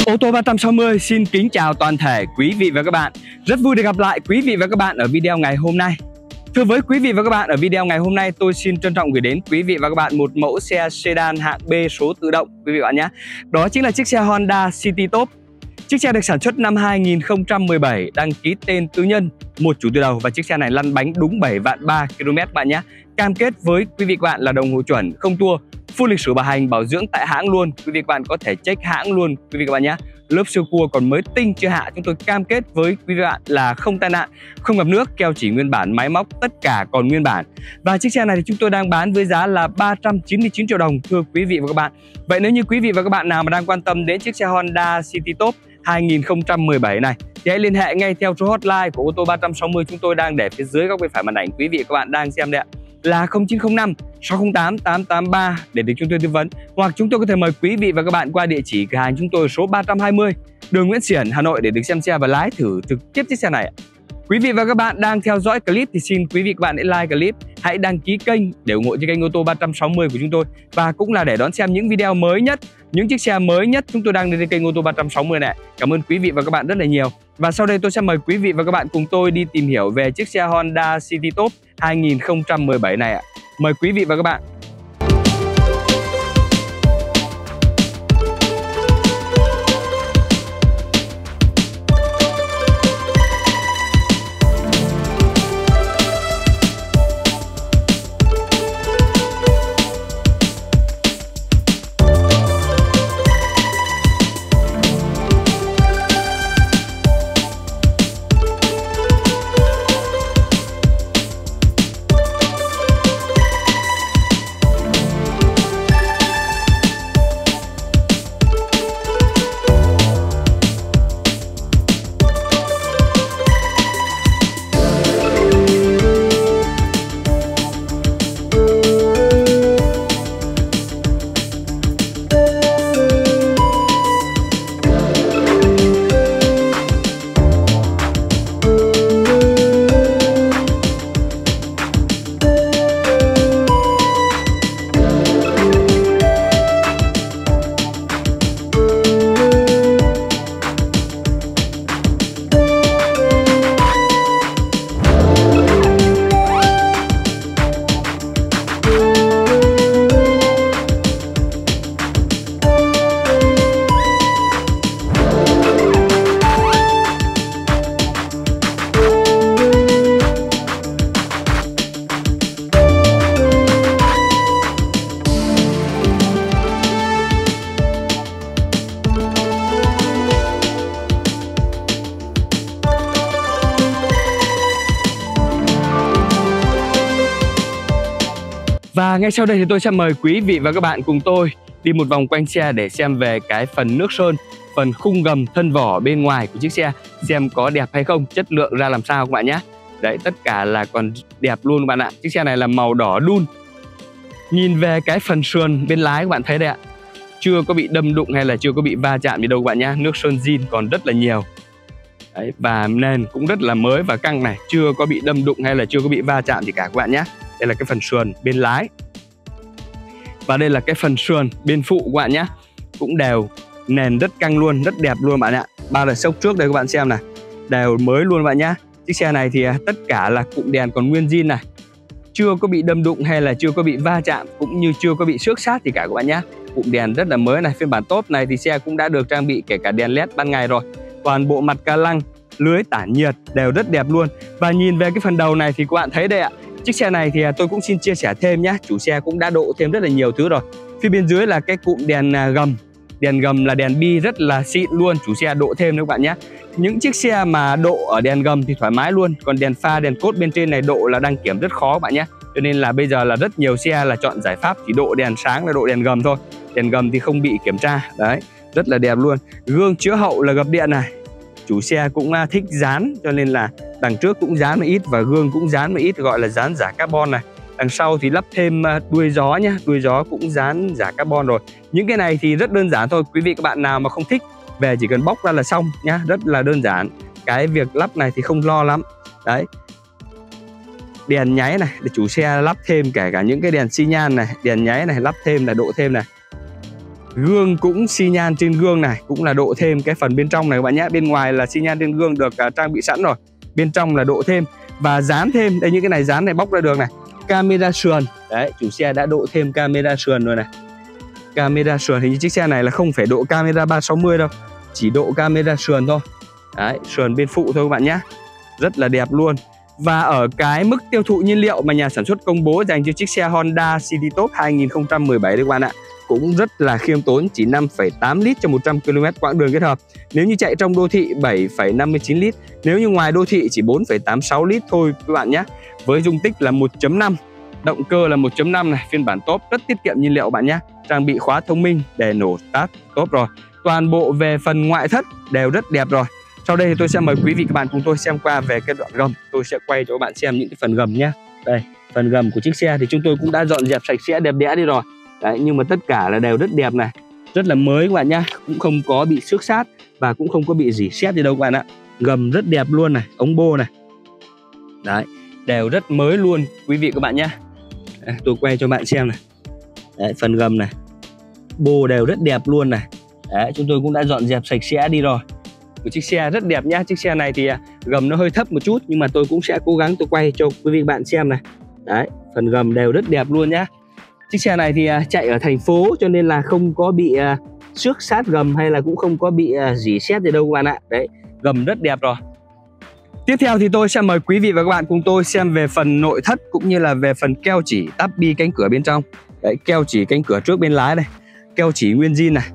Ô tô 360 xin kính chào toàn thể quý vị và các bạn. Rất vui được gặp lại quý vị và các bạn ở video ngày hôm nay. Thưa với quý vị và các bạn, ở video ngày hôm nay tôi xin trân trọng gửi đến quý vị và các bạn một mẫu xe sedan hạng B số tự động quý vị và các bạn nhé. Đó chính là chiếc xe Honda City Top. Chiếc xe được sản xuất năm 2017, đăng ký tên tư nhân, một chủ từ đầu, và chiếc xe này lăn bánh đúng 7 vạn 3 km bạn nhé. Cam kết với quý vị và các bạn là đồng hồ chuẩn, không tua, full lịch sử bảo hành, bảo dưỡng tại hãng luôn. Quý vị và các bạn có thể check hãng luôn quý vị và các bạn nhé. Lớp siêu cua còn mới tinh chưa hạ, chúng tôi cam kết với quý vị và các bạn là không tai nạn, không ngập nước, keo chỉ nguyên bản, máy móc tất cả còn nguyên bản. Và chiếc xe này thì chúng tôi đang bán với giá là 399 triệu đồng thưa quý vị và các bạn. Vậy nếu như quý vị và các bạn nào mà đang quan tâm đến chiếc xe Honda City Top 2017 này thì hãy liên hệ ngay theo số hotline của ô tô 360 chúng tôi đang để phía dưới góc bên phải màn ảnh quý vị và các bạn đang xem đây ạ, là 0905 608 883 để được chúng tôi tư vấn, hoặc chúng tôi có thể mời quý vị và các bạn qua địa chỉ cửa hàng chúng tôi số 320 đường Nguyễn Xiển, Hà Nội để được xem xe và lái thử trực tiếp chiếc xe này. Quý vị và các bạn đang theo dõi clip thì xin quý vị và các bạn hãy like clip, hãy đăng ký kênh để ủng hộ cho kênh ô tô 360 của chúng tôi, và cũng là để đón xem những video mới nhất, những chiếc xe mới nhất chúng tôi đang lên trên kênh ô tô 360 này. Cảm ơn quý vị và các bạn rất là nhiều. Và sau đây tôi sẽ mời quý vị và các bạn cùng tôi đi tìm hiểu về chiếc xe Honda City Top 2017 này ạ. Mời quý vị và các bạn. Và ngay sau đây thì tôi sẽ mời quý vị và các bạn cùng tôi đi một vòng quanh xe để xem về cái phần nước sơn, phần khung gầm, thân vỏ bên ngoài của chiếc xe, xem có đẹp hay không, chất lượng ra làm sao các bạn nhé. Đấy, tất cả là còn đẹp luôn các bạn ạ. Chiếc xe này là màu đỏ đun. Nhìn về cái phần sườn bên lái các bạn thấy đây ạ, chưa có bị đâm đụng hay là chưa có bị va chạm gì đâu các bạn nhé. Nước sơn zin còn rất là nhiều. Đấy, và nền cũng rất là mới và căng này, chưa có bị đâm đụng hay là chưa có bị va chạm gì cả các bạn nhé. Đây là cái phần sườn bên lái. Và đây là cái phần sườn bên phụ các bạn nhé. Cũng đều, nền rất căng luôn, rất đẹp luôn bạn ạ. Ba đợt sốc trước đây các bạn xem này, đều mới luôn bạn nhé. Chiếc xe này thì tất cả là cụm đèn còn nguyên zin này, chưa có bị đâm đụng hay là chưa có bị va chạm, cũng như chưa có bị xước sát gì cả các bạn nhé. Cụm đèn rất là mới này. Phiên bản top này thì xe cũng đã được trang bị kể cả đèn led ban ngày rồi. Toàn bộ mặt ca lăng, lưới tản nhiệt đều rất đẹp luôn. Và nhìn về cái phần đầu này thì các bạn thấy đây ạ, chiếc xe này thì tôi cũng xin chia sẻ thêm nhé. Chủ xe cũng đã độ thêm rất là nhiều thứ rồi. Phía bên dưới là cái cụm đèn gầm. Đèn gầm là đèn bi rất là xịn luôn, chủ xe độ thêm nữa các bạn nhé. Những chiếc xe mà độ ở đèn gầm thì thoải mái luôn. Còn đèn pha, đèn cốt bên trên này độ là đăng kiểm rất khó các bạn nhé. Cho nên là bây giờ là rất nhiều xe là chọn giải pháp chỉ độ đèn sáng là độ đèn gầm thôi. Đèn gầm thì không bị kiểm tra. Đấy, rất là đẹp luôn. Gương chữa hậu là gập điện này. Chủ xe cũng thích dán cho nên là đằng trước cũng dán một ít và gương cũng dán một ít, gọi là dán giả carbon này. Đằng sau thì lắp thêm đuôi gió nhé, đuôi gió cũng dán giả carbon rồi. Những cái này thì rất đơn giản thôi, quý vị các bạn nào mà không thích về chỉ cần bóc ra là xong nhá, rất là đơn giản. Cái việc lắp này thì không lo lắm. Đấy, đèn nháy này để chủ xe lắp thêm, kể cả những cái đèn xi nhan này, đèn nháy này lắp thêm là độ thêm này. Gương cũng xi nhan trên gương này, cũng là độ thêm cái phần bên trong này các bạn nhé. Bên ngoài là xi nhan trên gương được trang bị sẵn rồi, bên trong là độ thêm và dán thêm. Đây, những cái này dán này bóc ra được này. Camera sườn, đấy, chủ xe đã độ thêm camera sườn rồi này. Camera sườn thì chiếc xe này là không phải độ camera 360 đâu, chỉ độ camera sườn thôi. Đấy, sườn bên phụ thôi các bạn nhé. Rất là đẹp luôn. Và ở cái mức tiêu thụ nhiên liệu mà nhà sản xuất công bố dành cho chiếc xe Honda City Top 2017 đấy các bạn ạ, cũng rất là khiêm tốn, chỉ 5,8 lít cho 100 km quãng đường kết hợp. Nếu như chạy trong đô thị 7,59 lít, nếu như ngoài đô thị chỉ 4,86 lít thôi các bạn nhé. Với dung tích là 1.5, động cơ là 1.5 này, phiên bản top, rất tiết kiệm nhiên liệu bạn nhé. Trang bị khóa thông minh để nổ start top rồi. Toàn bộ về phần ngoại thất đều rất đẹp rồi. Sau đây thì tôi sẽ mời quý vị các bạn cùng tôi xem qua về cái đoạn gầm. Tôi sẽ quay cho các bạn xem những cái phần gầm nhé. Đây, phần gầm của chiếc xe thì chúng tôi cũng đã dọn dẹp sạch sẽ đẹp đẽ đi rồi. Đấy, nhưng mà tất cả là đều rất đẹp này, rất là mới các bạn nhá, cũng không có bị xước sát và cũng không có bị rỉ sét gì đâu các bạn ạ. Gầm rất đẹp luôn này, ống bô này, đấy, đều rất mới luôn quý vị các bạn nhá. Đấy, tôi quay cho bạn xem này. Đấy, phần gầm này, bô đều rất đẹp luôn này. Đấy, chúng tôi cũng đã dọn dẹp sạch sẽ đi rồi. Một chiếc xe rất đẹp nhá. Chiếc xe này thì gầm nó hơi thấp một chút, nhưng mà tôi cũng sẽ cố gắng tôi quay cho quý vị bạn xem này. Đấy, phần gầm đều rất đẹp luôn nhá. Chiếc xe này thì chạy ở thành phố cho nên là không có bị xước sát gầm hay là cũng không có bị rỉ sét gì đâu các bạn ạ. Đấy, gầm rất đẹp rồi. Tiếp theo thì tôi sẽ mời quý vị và các bạn cùng tôi xem về phần nội thất cũng như là về phần keo chỉ tắp bi cánh cửa bên trong. Đấy, keo chỉ cánh cửa trước bên lái này, keo chỉ nguyên zin này.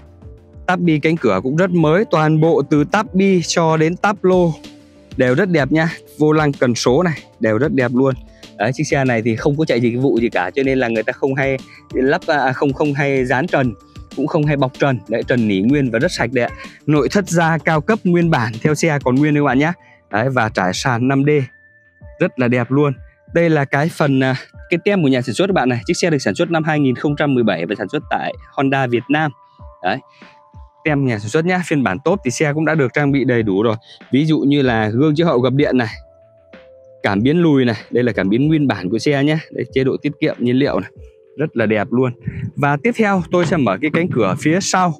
Tắp bi cánh cửa cũng rất mới, toàn bộ từ tắp bi cho đến tắp lô đều rất đẹp nha. Vô lăng cần số này đều rất đẹp luôn. Đấy, chiếc xe này thì không có chạy dịch vụ gì cả cho nên là người ta không hay lắp không hay dán trần, cũng không hay bọc trần. Đấy, trần nỉ nguyên và rất sạch đấy ạ. Nội thất da cao cấp nguyên bản theo xe còn nguyên các bạn nhé. Đấy, và trải sàn 5D rất là đẹp luôn. Đây là cái phần cái tem của nhà sản xuất các bạn này. Chiếc xe được sản xuất năm 2017 và sản xuất tại Honda Việt Nam. Đấy, tem nhà sản xuất nhá. Phiên bản top thì xe cũng đã được trang bị đầy đủ rồi. Ví dụ như là gương chiếu hậu gập điện này, cảm biến lùi này, đây là cảm biến nguyên bản của xe nhé. Đây, chế độ tiết kiệm nhiên liệu này, rất là đẹp luôn. Và tiếp theo tôi sẽ mở cái cánh cửa phía sau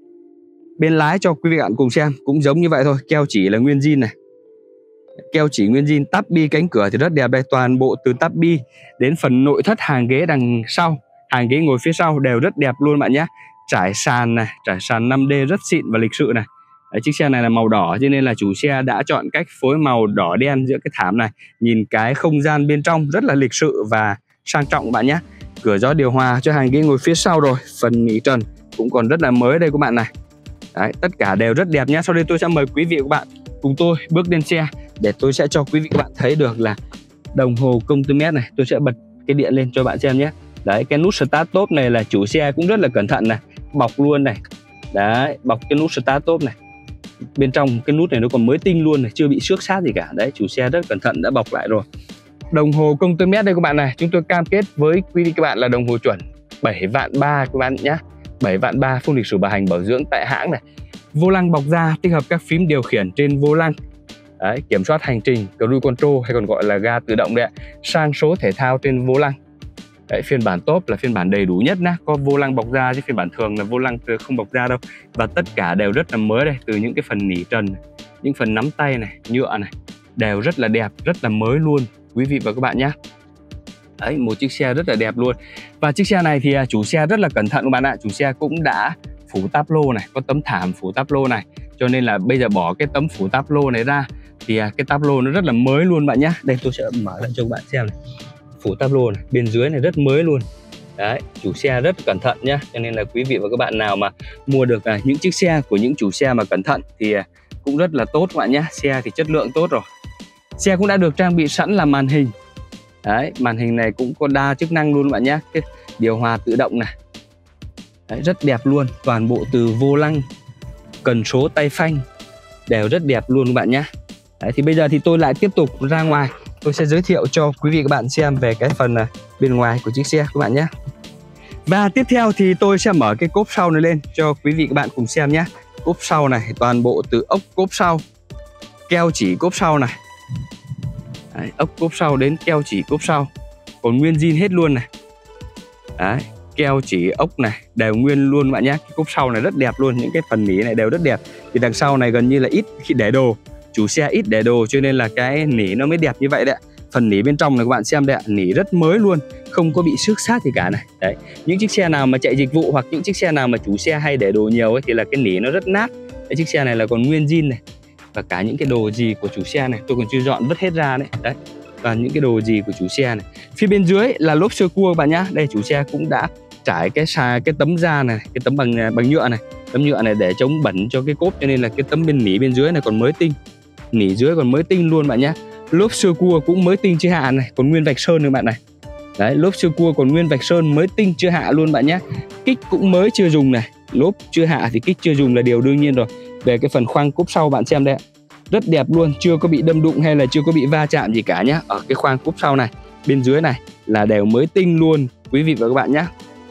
bên lái cho quý vị bạn cùng xem. Cũng giống như vậy thôi, keo chỉ là nguyên zin này, keo chỉ nguyên zin. Tắp bi cánh cửa thì rất đẹp đây, toàn bộ từ tắp bi đến phần nội thất hàng ghế đằng sau, hàng ghế ngồi phía sau đều rất đẹp luôn bạn nhé. Trải sàn này, trải sàn 5D rất xịn và lịch sự này. Đấy, chiếc xe này là màu đỏ cho nên là chủ xe đã chọn cách phối màu đỏ đen giữa cái thảm này. Nhìn cái không gian bên trong rất là lịch sự và sang trọng bạn nhé. Cửa gió điều hòa cho hàng ghế ngồi phía sau rồi. Phần nỉ trần cũng còn rất là mới đây các bạn này. Đấy, tất cả đều rất đẹp nhé. Sau đây tôi sẽ mời quý vị và các bạn cùng tôi bước lên xe để tôi sẽ cho quý vị và các bạn thấy được là đồng hồ công tơ mét này. Tôi sẽ bật cái điện lên cho bạn xem nhé. Đấy, cái nút start top này là chủ xe cũng rất là cẩn thận này, bọc luôn này. Đấy, bọc cái nút start top này. Bên trong cái nút này nó còn mới tinh luôn này, chưa bị xước sát gì cả. Đấy, chủ xe rất cẩn thận đã bọc lại rồi. Đồng hồ công tơ mét đây các bạn này, chúng tôi cam kết với quý vị các bạn là đồng hồ chuẩn 7.300.000 các bạn nhé. 7.300.000 full lịch sử bảo hành bảo dưỡng tại hãng này. Vô lăng bọc da tích hợp các phím điều khiển trên vô lăng. Đấy, kiểm soát hành trình, cruise control hay còn gọi là ga tự động đấy ạ. Sang số thể thao trên vô lăng. Đấy, phiên bản top là phiên bản đầy đủ nhất nhá, có vô lăng bọc da chứ phiên bản thường là vô lăng không bọc da đâu. Và tất cả đều rất là mới đây, từ những cái phần nỉ trần, những phần nắm tay này, nhựa này, đều rất là đẹp, rất là mới luôn quý vị và các bạn nhé. Đấy, một chiếc xe rất là đẹp luôn. Và chiếc xe này thì chủ xe rất là cẩn thận các bạn ạ. Chủ xe cũng đã phủ táp lô này, có tấm thảm phủ táp lô này. Cho nên là bây giờ bỏ cái tấm phủ táp lô này ra thì cái táp lô nó rất là mới luôn bạn nhé. Đây tôi sẽ mở lại cho các bạn xem này. Phủ táp lô này, bên dưới này rất mới luôn. Đấy, chủ xe rất cẩn thận nhá. Cho nên là quý vị và các bạn nào mà mua được những chiếc xe của những chủ xe mà cẩn thận thì cũng rất là tốt các bạn nhé. Xe thì chất lượng tốt rồi. Xe cũng đã được trang bị sẵn là màn hình. Đấy, màn hình này cũng có đa chức năng luôn các bạn nhé. Cái điều hòa tự động này. Đấy, rất đẹp luôn. Toàn bộ từ vô lăng, cần số, tay phanh đều rất đẹp luôn các bạn nhé. Đấy, thì bây giờ thì tôi lại tiếp tục ra ngoài. Tôi sẽ giới thiệu cho quý vị các bạn xem về cái phần bên ngoài của chiếc xe các bạn nhé. Và tiếp theo thì tôi sẽ mở cái cốp sau này lên cho quý vị các bạn cùng xem nhé. Cốp sau này toàn bộ từ ốc cốp sau, keo chỉ cốp sau này. Đấy, ốc cốp sau đến keo chỉ cốp sau còn nguyên zin hết luôn này. Đấy, keo chỉ, ốc này đều nguyên luôn bạn nhé. Cái cốp sau này rất đẹp luôn, những cái phần nỉ này đều rất đẹp. Thì đằng sau này gần như là ít khi để đồ, chủ xe ít để đồ cho nên là cái nỉ nó mới đẹp như vậy đấy ạ. Phần nỉ bên trong này các bạn xem đây ạ, nỉ rất mới luôn, không có bị xước xát gì cả này. Đấy, những chiếc xe nào mà chạy dịch vụ hoặc những chiếc xe nào mà chủ xe hay để đồ nhiều ấy thì là cái nỉ nó rất nát. Cái chiếc xe này là còn nguyên zin này. Và cả những cái đồ gì của chủ xe này tôi còn chưa dọn vứt hết ra đấy. Đấy, toàn những cái đồ gì của chủ xe này. Phía bên dưới là lốp sơ cua các bạn nhá. Đây chủ xe cũng đã trải cái tấm da này, cái tấm bằng nhựa này. Tấm nhựa này để chống bẩn cho cái cốp, cho nên là cái tấm bên nỉ bên dưới này còn mới tinh. Nỉ dưới còn mới tinh luôn bạn nhá. Lốp sơ cua cũng mới tinh chưa hạ này, còn nguyên vạch sơn nữa bạn này. Đấy, lốp sơ cua còn nguyên vạch sơn mới tinh chưa hạ luôn bạn nhé. Kích cũng mới chưa dùng này, lốp chưa hạ thì kích chưa dùng là điều đương nhiên rồi. Về cái phần khoang cốp sau bạn xem đây ạ, rất đẹp luôn, chưa có bị đâm đụng hay là chưa có bị va chạm gì cả nhá. Ở cái khoang cốp sau này, bên dưới này là đều mới tinh luôn quý vị và các bạn nhé.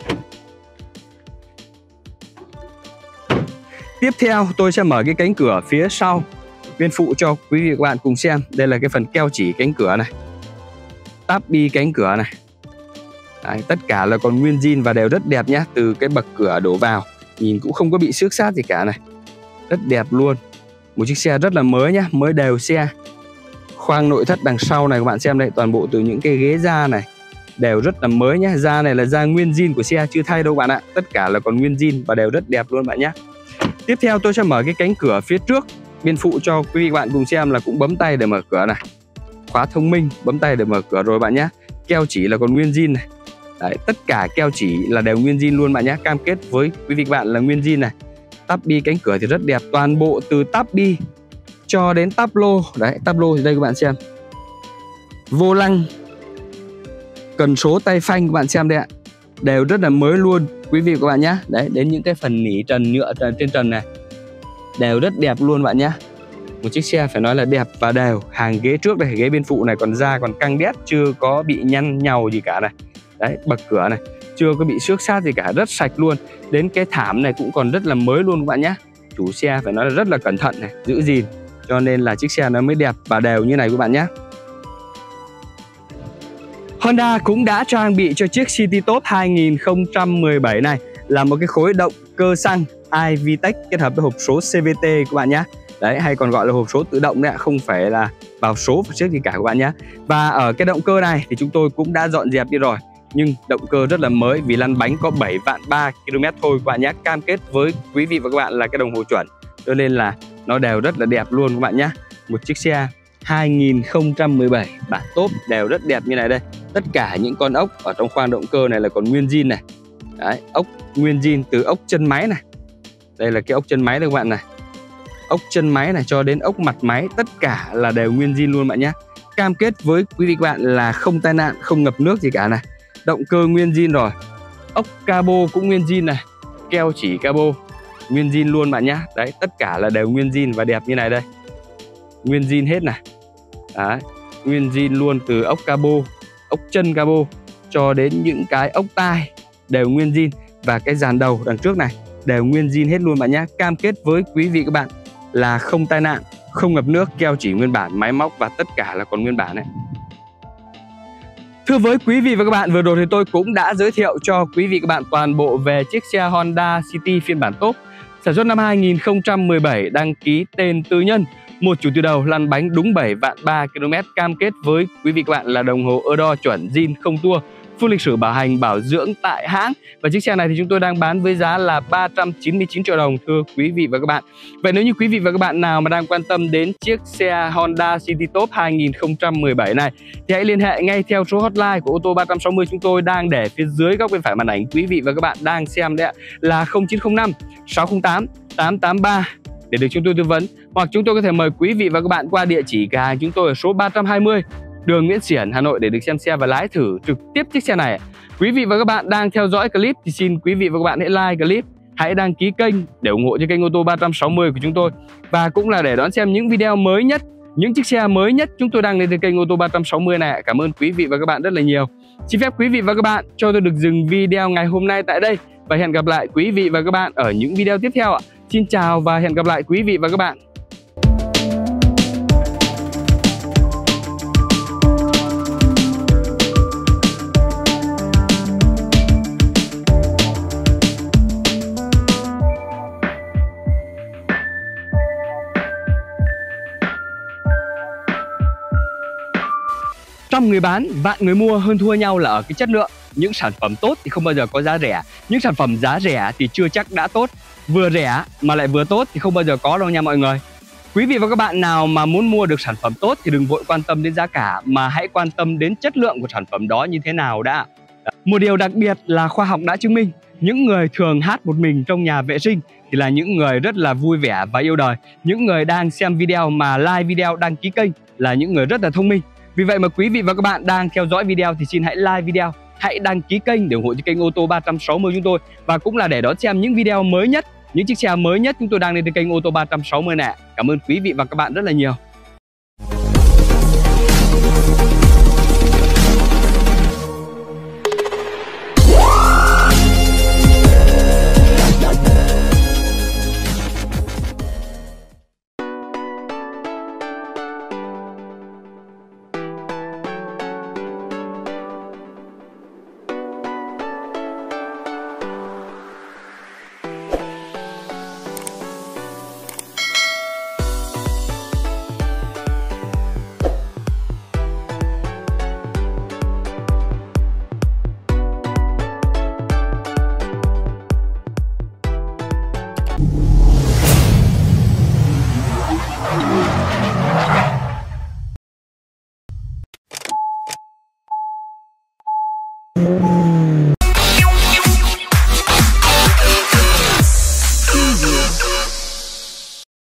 Tiếp theo tôi sẽ mở cái cánh cửa phía sau bên phụ cho quý vị và các bạn cùng xem. Đây là cái phần keo chỉ cánh cửa này, táp bi cánh cửa này. Đấy, tất cả là còn nguyên zin và đều rất đẹp nhá. Từ cái bậc cửa đổ vào nhìn cũng không có bị xước xát gì cả này, rất đẹp luôn. Một chiếc xe rất là mới nhá, mới đều xe. Khoang nội thất đằng sau này các bạn xem đây, toàn bộ từ những cái ghế da này đều rất là mới nhá. Da này là da nguyên zin của xe, chưa thay đâu bạn ạ. Tất cả là còn nguyên zin và đều rất đẹp luôn bạn nhé. Tiếp theo tôi sẽ mở cái cánh cửa phía trước bên phụ cho quý vị và bạn cùng xem, là cũng bấm tay để mở cửa này. Khóa thông minh, bấm tay để mở cửa rồi bạn nhé. Keo chỉ là còn nguyên zin này. Đấy, tất cả keo chỉ là đều nguyên zin luôn bạn nhé. Cam kết với quý vị và bạn là nguyên zin này. Táp bi cánh cửa thì rất đẹp, toàn bộ từ táp bi cho đến táp lô. Đấy, táp lô thì đây các bạn xem. Vô lăng, cần số tay phanh các bạn xem đây ạ, đều rất là mới luôn quý vị và các bạn nhé. Đấy, đến những cái phần nỉ trần nhựa trên trần này đều rất đẹp luôn bạn nhé. Một chiếc xe phải nói là đẹp và đều. Hàng ghế trước đây, ghế bên phụ này còn da còn căng đét, chưa có bị nhăn nhàu gì cả này. Đấy, bậc cửa này chưa có bị xước xát gì cả, rất sạch luôn. Đến cái thảm này cũng còn rất là mới luôn các bạn nhé. Chủ xe phải nói là rất là cẩn thận này, giữ gìn, cho nên là chiếc xe nó mới đẹp và đều như này các bạn nhé. Honda cũng đã trang bị cho chiếc City Top 2017 này là một cái khối động cơ xăng iVTEC kết hợp với hộp số CVT các bạn nhé. Đấy, hay còn gọi là hộp số tự động đấy ạ, không phải là vào số vào trước gì cả các bạn nhé. Và ở cái động cơ này thì chúng tôi cũng đã dọn dẹp đi rồi, nhưng động cơ rất là mới vì lăn bánh có 7 vạn 3 km thôi các bạn nhé. Cam kết với quý vị và các bạn là cái đồng hồ chuẩn, cho nên là nó đều rất là đẹp luôn các bạn nhé. Một chiếc xe 2017 bản top đều rất đẹp như này đây. Tất cả những con ốc ở trong khoang động cơ này là còn nguyên zin này. Đấy, ốc nguyên zin từ ốc chân máy này. Đây là cái ốc chân máy đây các bạn này. Ốc chân máy này cho đến ốc mặt máy, tất cả là đều nguyên zin luôn bạn nhé. Cam kết với quý vị các bạn là không tai nạn, không ngập nước gì cả này. Động cơ nguyên zin rồi. Ốc cabo cũng nguyên zin này. Keo chỉ cabo nguyên zin luôn bạn nhé. Đấy, tất cả là đều nguyên zin và đẹp như này đây. Nguyên zin hết này. Đấy, nguyên zin luôn từ ốc cabo, ốc chân cabo cho đến những cái ốc tai đều nguyên zin. Và cái dàn đầu đằng trước này đều nguyên zin hết luôn bạn nhé. Cam kết với quý vị các bạn là không tai nạn, không ngập nước, keo chỉ nguyên bản, máy móc và tất cả là còn nguyên bản này. Thưa với quý vị và các bạn, vừa rồi thì tôi cũng đã giới thiệu cho quý vị các bạn toàn bộ về chiếc xe Honda City phiên bản top, sản xuất năm 2017, đăng ký tên tư nhân, một chủ từ đầu, lăn bánh đúng 7 vạn 3 km, cam kết với quý vị các bạn là đồng hồ Euro chuẩn zin không tua, full lịch sử bảo hành bảo dưỡng tại hãng. Và chiếc xe này thì chúng tôi đang bán với giá là 399 triệu đồng thưa quý vị và các bạn. Vậy nếu như quý vị và các bạn nào mà đang quan tâm đến chiếc xe Honda City Top 2017 này thì hãy liên hệ ngay theo số hotline của ô tô 360 chúng tôi đang để phía dưới góc bên phải màn ảnh quý vị và các bạn đang xem đấy ạ, là 0905 608 883 để được chúng tôi tư vấn, hoặc chúng tôi có thể mời quý vị và các bạn qua địa chỉ cửa hàng chúng tôi ở số 320 đường Nguyễn Xiển, Hà Nội để được xem xe và lái thử trực tiếp chiếc xe này. Quý vị và các bạn đang theo dõi clip thì xin quý vị và các bạn hãy like clip, hãy đăng ký kênh để ủng hộ cho kênh ô tô 360 của chúng tôi, và cũng là để đón xem những video mới nhất, những chiếc xe mới nhất chúng tôi đăng lên trên kênh ô tô 360 này. Cảm ơn quý vị và các bạn rất là nhiều. Xin phép quý vị và các bạn cho tôi được dừng video ngày hôm nay tại đây và hẹn gặp lại quý vị và các bạn ở những video tiếp theo ạ. Xin chào và hẹn gặp lại quý vị và các bạn. trăm người bán, vạn người mua, hơn thua nhau là ở cái chất lượng. Những sản phẩm tốt thì không bao giờ có giá rẻ. Những sản phẩm giá rẻ thì chưa chắc đã tốt. Vừa rẻ mà lại vừa tốt thì không bao giờ có đâu nha mọi người. Quý vị và các bạn nào mà muốn mua được sản phẩm tốt thì đừng vội quan tâm đến giá cả, mà hãy quan tâm đến chất lượng của sản phẩm đó như thế nào đã. Một điều đặc biệt là khoa học đã chứng minh, những người thường hát một mình trong nhà vệ sinh thì là những người rất là vui vẻ và yêu đời. Những người đang xem video mà like video, đăng ký kênh là những người rất là thông minh. Vì vậy mà quý vị và các bạn đang theo dõi video thì xin hãy like video, hãy đăng ký kênh để ủng hộ cho kênh ô tô 360 chúng tôi, và cũng là để đón xem những video mới nhất, những chiếc xe mới nhất chúng tôi đang lên trên kênh ô tô 360 nè. Cảm ơn quý vị và các bạn rất là nhiều. Thank you.